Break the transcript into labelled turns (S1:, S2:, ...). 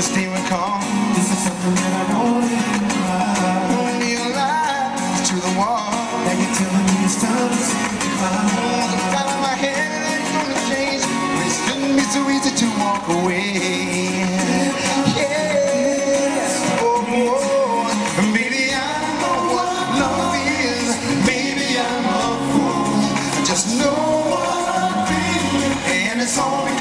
S1: stay with calm.
S2: This is something that I want in my life.
S1: Hold me alive to the wall.
S2: Now you're telling me it's time to say goodbye.
S1: The thought in my head ain't gonna change. It shouldn't be so easy to walk away. Yeah, oh, oh. Maybe I know what love is. Maybe I'm a fool. I just know what I'm feeling, and it's all